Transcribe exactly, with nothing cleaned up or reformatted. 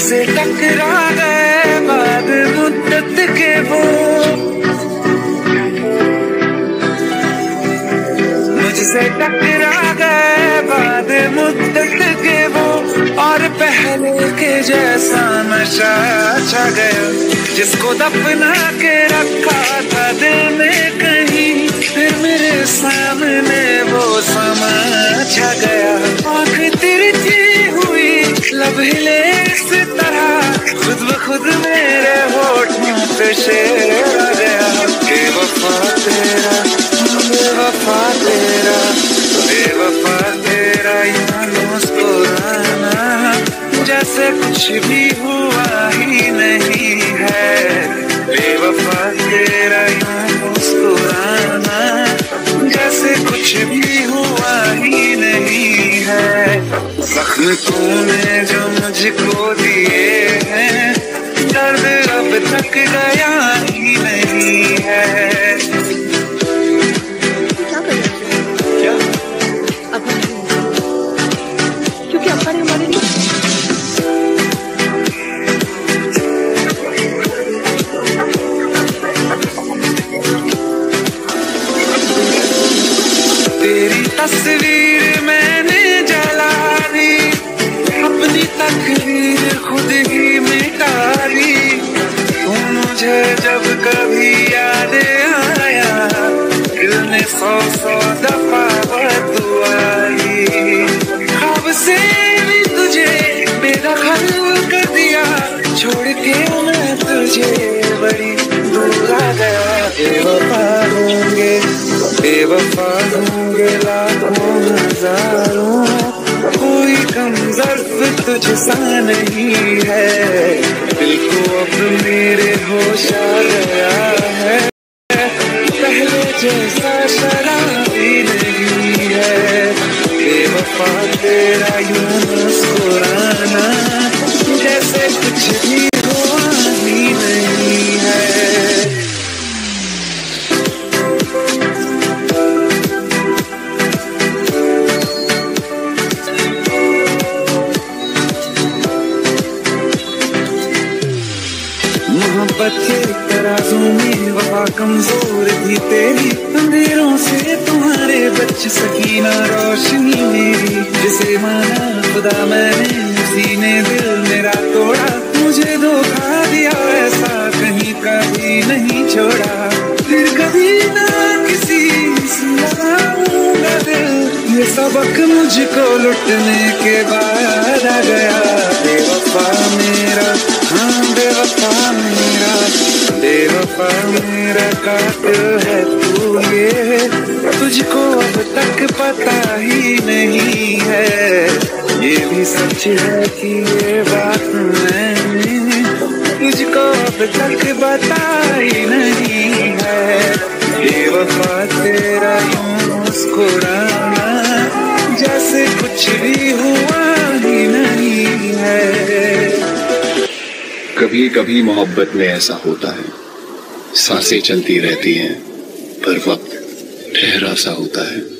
मुझसे टकरा गए बाद मुद्दत के वो, मुझसे टकरा गए बाद मुद्दत के वो, और पहले के जैसा नशा छा गया। जिसको दफना के रखा था दिल में कहीं, फिर मेरे सामने वो समा छा गया। आँख तिरछी हुई लब हिले इस तरह, खुद ब खुद मेरे होठों पे शेर आ गया। बेवफा तेरा बेवफा तेरा बेवफा तेरा यूं मुस्कुराना, जैसे कुछ भी हुआ ही नहीं है। बेवफा तेरा यूं मुस्कुराना, जैसे कुछ भी हुआ ही नहीं है। जख्म तूने जो मुझको दिए हैं, दर्द अब तक गया ही नहीं है। क्या अब क्योंकि अपा ने हमारे लिए तेरी तस्वीर मैंने जला दी, अपनी तकदीर खुद ही मिटा दी। तू मुझे जब कभी याद आया, दिल ने सौ सौ दफा बदुआई। ख्वाब से भी तुझे बेदखल कर दिया, छोड़ के मैं तुझे बड़ी दूर आ गया। बेवफा होंगे बेवफा होंगे लाखों हजारों, कोई कम ज़र्फ तुझसा नहीं है। दिल को अब मेरे होश आ गया है, पहले जैसा शराबी नहीं है। बेवफा तेरा यूं मुस्कुराना, जैसे कुछ भी हुआ ही नहीं है। मोहब्बत के तराजू में वफा कमजोर थी तेरी, अंधेरों से तुम्हारे बच सकी ना रोशनी मेरी। जिसे माना खुदा मैंने, उसी ने दिल मेरा तोड़ा। मुझे धोखा दिया ऐसा कहीं कभी नहीं छोड़ा, फिर कभी ना किसी से लगाऊंगा दिल। ये सबक मुझको लुटने के बाद आ गया। बेवफा मेरा हाँ बेवफा मेरा, बेवफा मेरा कातिल है तू ये, तुझको अब तक पता ही नहीं है। ये भी सच है कि ये बात मैंने तुझको अब तक बताई नहीं है। बेवफा तेरा यूं मुस्कुराना, जैसे कुछ भी हुआ ही नहीं है। कभी कभी मोहब्बत में ऐसा होता है, सांसें चलती रहती हैं पर वक्त ठहरा सा होता है।